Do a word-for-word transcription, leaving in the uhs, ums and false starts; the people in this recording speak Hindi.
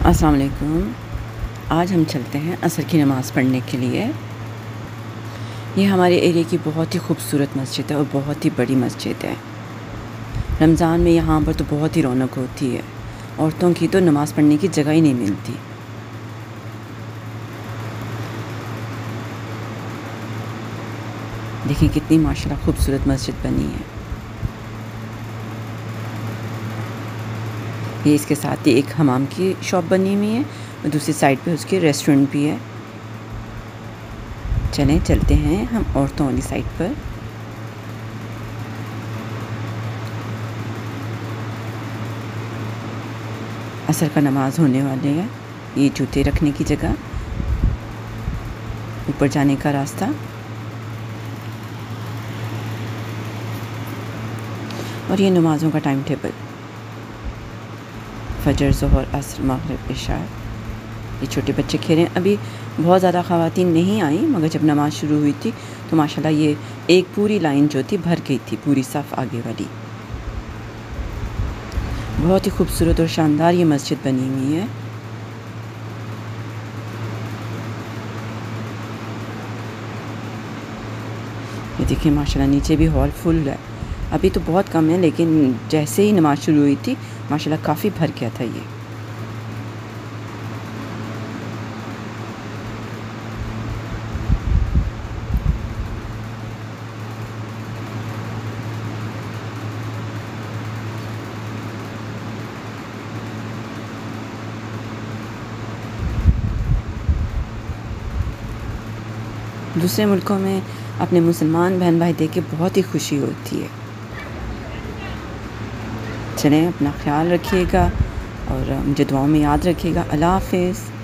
अस्सलाम वालेकुम। आज हम चलते हैं असर की नमाज़ पढ़ने के लिए। ये हमारे एरिया की बहुत ही खूबसूरत मस्जिद है और बहुत ही बड़ी मस्जिद है। रमज़ान में यहाँ पर तो बहुत ही रौनक होती है। औरतों की तो नमाज़ पढ़ने की जगह ही नहीं मिलती। देखिए कितनी माशाल्लाह खूबसूरत मस्जिद बनी है। ये इसके साथ ही एक हमाम की शॉप बनी हुई है और दूसरी साइड पे उसके रेस्टोरेंट भी है। चलें चलते हैं हम औरतों वाली साइड पर। असर का नमाज होने वाले है। ये जूते रखने की जगह, ऊपर जाने का रास्ता और ये नमाज़ों का टाइम टेबल, फजर, ज़ोहर, असर, मगरिब, इशा। ये छोटे बच्चे खेल रहे हैं। अभी बहुत ज़्यादा ख़वातीन नहीं आई, मगर जब नमाज़ शुरू हुई थी तो माशाल्लाह ये एक पूरी लाइन जो थी भर गई थी, पूरी सफ़ आगे वाली। बहुत ही खूबसूरत और शानदार ये मस्जिद बनी हुई है। ये देखिए माशाल्लाह नीचे भी हॉल फुल है। अभी तो बहुत कम है, लेकिन जैसे ही नमाज़ शुरू हुई थी माशाल्लाह काफ़ी भर गया था ये। दूसरे मुल्कों में अपने मुसलमान बहन भाई देख के बहुत ही खुशी होती है। चलें अपना ख्याल रखिएगा और मुझे दुआओं में याद रखिएगा। अल्लाह हाफ़िज़।